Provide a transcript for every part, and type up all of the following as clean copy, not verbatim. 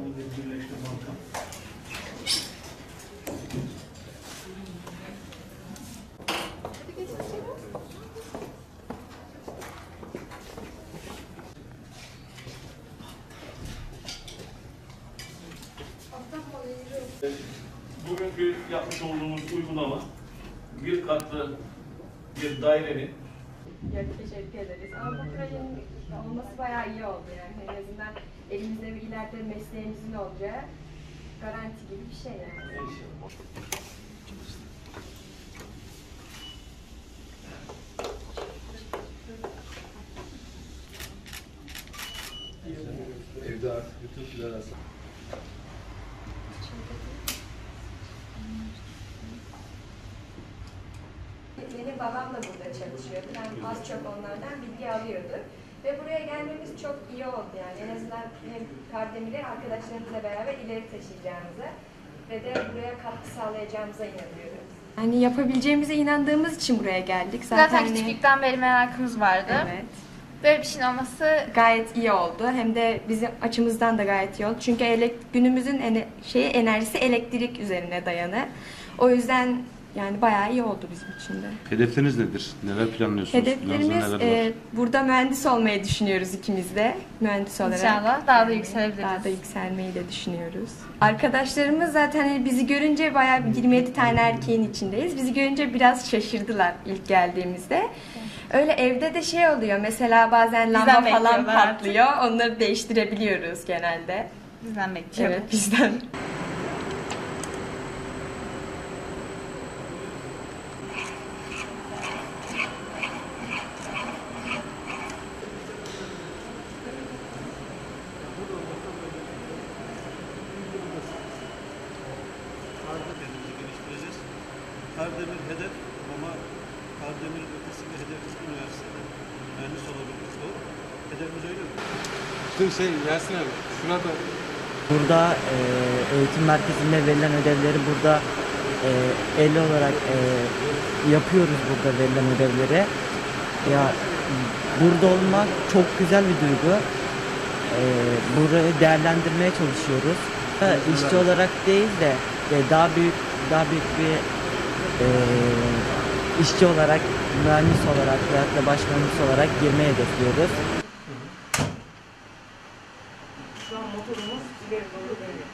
Birleşme Banka. Bugünkü yapmış olduğumuz uygulama bir katlı bir dairenin. Teşekkür ederiz. Ama bu projenin olması bayağı iyi oldu yani. En azından elimizde ve ileride mesleğimizin olacağı garanti gibi bir şey yani. Evde artık bütün filan aslında. Benim babam da burada çalışıyordu. Ben az çok onlardan bilgi alıyordum. Ve buraya gelmemiz çok iyi oldu yani. En azından hem Kardemir'i arkadaşlarımızla beraber ileri taşıyacağımıza ve de buraya katkı sağlayacağımıza inanıyoruz. Yani yapabileceğimize inandığımız için buraya geldik. Zaten küçüklükten beri merakımız vardı. Evet. Böyle bir şeyin olması gayet iyi oldu. Hem de bizim açımızdan da gayet iyi oldu. Çünkü günümüzün enerjisi elektrik üzerine dayanır. O yüzden yani bayağı iyi oldu bizim için de. Hedefleriniz nedir? Neler planlıyorsunuz? Hedeflerimiz burada mühendis olmayı düşünüyoruz ikimiz de. Mühendis olarak. İnşallah daha da yükselebiliriz. Daha da yükselmeyi de düşünüyoruz. Arkadaşlarımız zaten bizi görünce bayağı bir 27 tane erkeğin içindeyiz. Bizi görünce biraz şaşırdılar ilk geldiğimizde. Öyle evde de şey oluyor. Mesela bazen lamba falan patlıyor. Onları değiştirebiliyoruz genelde. Bizden bekliyorlar. Evet, bizden. Kendimizi geliştireceğiz. Kardemir hedef ama Kardemir ötesinde hedefimiz üniversitede. Mühendis olabilmek o. Hedefimiz öyle mi? Yasin abi, şuna da... Burada eğitim merkezinde verilen ödevleri burada el olarak yapıyoruz burada verilen ödevleri. Ya burada olmak çok güzel bir duygu. Burayı değerlendirmeye çalışıyoruz. İşçi olarak değil de daha büyük bir işçi olarak, mühendis olarak veyahut da baş mühendis olarak girmeyi hedefliyoruz. Şu an motorumuz ileri doğru dönüyor.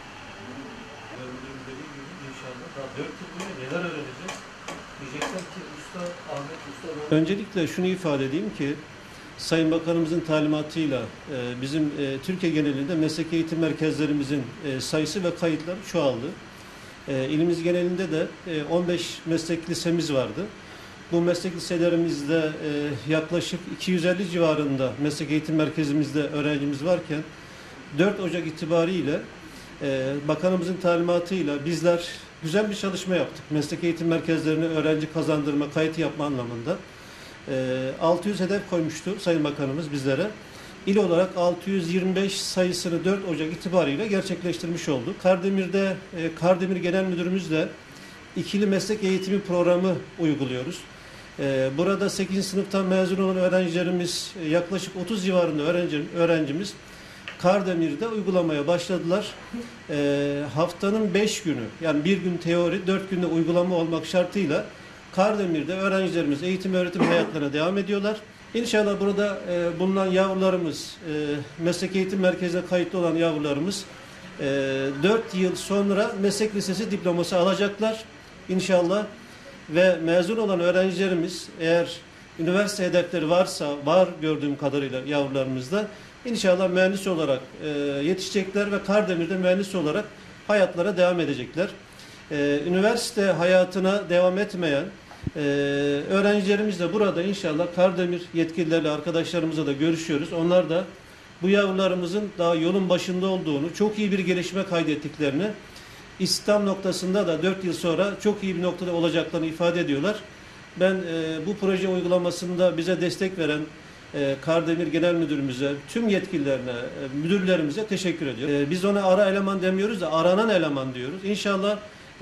İnşallah daha 4 yıl boyunca neler öğreneceğiz? Diyecekler ki Ahmet Usta... Öncelikle şunu ifade edeyim ki Sayın Bakanımızın talimatıyla bizim Türkiye genelinde meslek eğitim merkezlerimizin sayısı ve kayıtları çoğaldı. İlimiz genelinde de 15 meslek lisemiz vardı. Bu meslek liselerimizde yaklaşık 250 civarında meslek eğitim merkezimizde öğrencimiz varken 4 Ocak itibariyle Bakanımızın talimatıyla bizler güzel bir çalışma yaptık. Meslek eğitim merkezlerine öğrenci kazandırma, kayıt yapma anlamında. 600 hedef koymuştu Sayın Bakanımız bizlere. İl olarak 625 sayısını 4 Ocak itibariyle gerçekleştirmiş olduk. Kardemir'de Kardemir Genel Müdürümüzle ikili meslek eğitimi programı uyguluyoruz. Burada 8. sınıftan mezun olan öğrencilerimiz yaklaşık 30 civarında öğrencimiz Kardemir'de uygulamaya başladılar. Haftanın 5 günü yani bir gün teori 4 günde uygulama olmak şartıyla Kardemir'de öğrencilerimiz eğitim öğretim hayatlarına devam ediyorlar. İnşallah burada bulunan yavrularımız, meslek eğitim merkezine kayıtlı olan yavrularımız 4 yıl sonra meslek lisesi diploması alacaklar inşallah. Ve mezun olan öğrencilerimiz eğer üniversite hedefleri varsa, var gördüğüm kadarıyla yavrularımızda, İnşallah mühendis olarak yetişecekler ve Kardemir'de mühendis olarak hayatlara devam edecekler. Üniversite hayatına devam etmeyen öğrencilerimiz de burada inşallah Kardemir yetkililerle arkadaşlarımızla da görüşüyoruz. Onlar da bu yavrularımızın daha yolun başında olduğunu, çok iyi bir gelişme kaydettiklerini, İstihdam noktasında da 4 yıl sonra çok iyi bir noktada olacaklarını ifade ediyorlar. Ben bu proje uygulamasında bize destek veren Kardemir Genel Müdürümüze, tüm yetkililerine, müdürlerimize teşekkür ediyorum. Biz ona ara eleman demiyoruz da aranan eleman diyoruz. İnşallah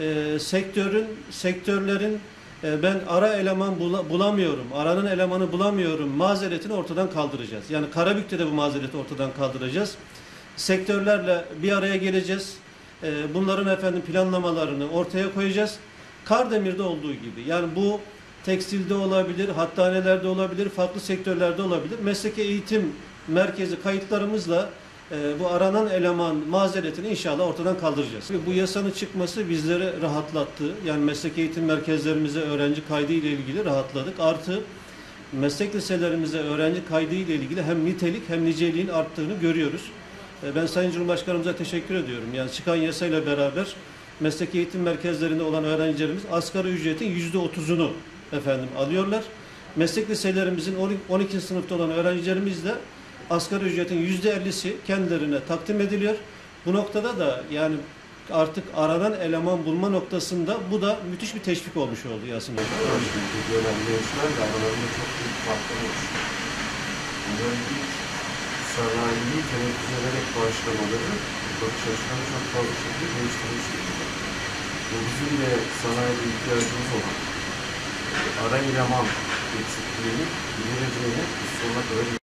sektörlerin ben ara eleman bulamıyorum, aranan elemanı bulamıyorum mazeretini ortadan kaldıracağız. Yani Karabük'te de bu mazereti ortadan kaldıracağız. sektörlerle bir araya geleceğiz. Bunların efendim planlamalarını ortaya koyacağız. Kardemir'de olduğu gibi. Yani bu tekstilde olabilir, hattanelerde olabilir, farklı sektörlerde olabilir. Mesleki eğitim merkezi kayıtlarımızla bu aranan eleman mazeretini inşallah ortadan kaldıracağız. Ve bu yasanın çıkması bizleri rahatlattı. Yani mesleki eğitim merkezlerimize öğrenci kaydı ile ilgili rahatladık. Artı meslek liselerimize öğrenci kaydı ile ilgili hem nitelik hem niceliğin arttığını görüyoruz. Ben Sayın Cumhurbaşkanımıza teşekkür ediyorum. Yani çıkan yasayla beraber mesleki eğitim merkezlerinde olan öğrencilerimiz asgari ücretin %30'unu efendim alıyorlar. Meslek liselerimizin 12. sınıfta olan öğrencilerimiz de asgari ücretin %50'si kendilerine takdim ediliyor. Bu noktada da yani artık aranan eleman bulma noktasında bu da müthiş bir teşvik olmuş oldu Yasin Hocam. Şimdi gelen gençler de aralarında çok büyük farklar oluşuyor. Bunların ilk sanayiyi tenezzül ederek başlamaları bakış açılarını çok fazla şekilde değiştirmiş durumda. Bu bizim de sanayide ihtiyacımız olan ara eleman eksikliğini gidereceğini biz sonuna kadar